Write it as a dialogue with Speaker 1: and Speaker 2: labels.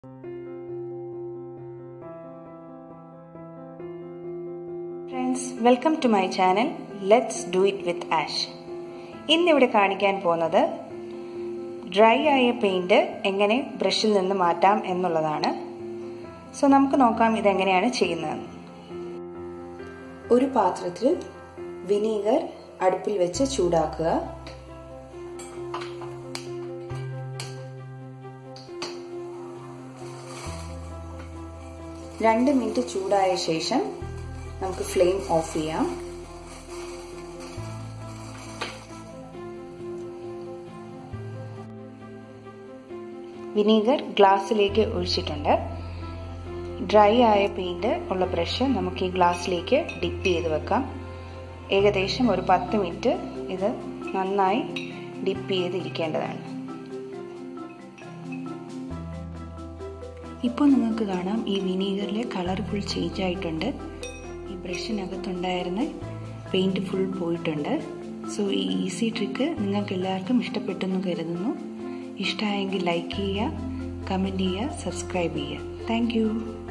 Speaker 1: Friends, welcome to my channel. Let's do it with Ash. ഇന്നിവിടെ കാണിക്കാൻ പോകുന്നത് dry ആയ പെയിന്റ് എങ്ങനെ ബ്രഷിൽ നിന്ന് മാറ്റാം എന്നുള്ളതാണ്. സോ നമുക്ക് നോക്കാം ഇതെങ്ങനെയാണ് ചെയ്യുന്നത്. ഒരു പാത്രത്തിൽ വിനീഗർ അടുപ്പിൽ വെച്ച് ചൂടാക്കുക. രണ്ട് മിനിറ്റ് ചൂടായ ശേഷം നമുക്ക് ഫ്ലെയിം ഓഫ് ചെയ്യാം. വിനീഗർ ഗ്ലാസ്സിലേക്ക് ഒഴിച്ചിട്ടുണ്ട്. ഡ്രൈ ആയ പെയിന്റ് ഉള്ള ബ്രഷ് നമുക്ക് ഈ ഗ്ലാസ്സിലേക്ക് ഡിപ്പ് ചെയ്ത് വെക്കാം. ഏകദേശം ഒരു 10 മിനിറ്റ് ഇത് നന്നായി ഡിപ്പ് ചെയ്തിരിക്കേണ്ടതാണ്. ഇപ്പോൾ നിങ്ങൾക്ക് കാണാം ഈ വിനീഗറിലെ കളർ ഫുൾ ചേഞ്ച് ആയിട്ടുണ്ട്. ഈ ബ്രഷിനകത്തുണ്ടായിരുന്ന പെയിന്റ് ഫുൾ പോയിട്ടുണ്ട്. സോ ഈ ഈസി ട്രിക്ക് നിങ്ങൾക്ക് എല്ലാവർക്കും ഇഷ്ടപ്പെട്ടെന്ന് കരുതുന്നു. ഇഷ്ടമായെങ്കിൽ ലൈക്ക് ചെയ്യുക, കമൻറ്റ് ചെയ്യുക, സബ്സ്ക്രൈബ് ചെയ്യുക. Thank U.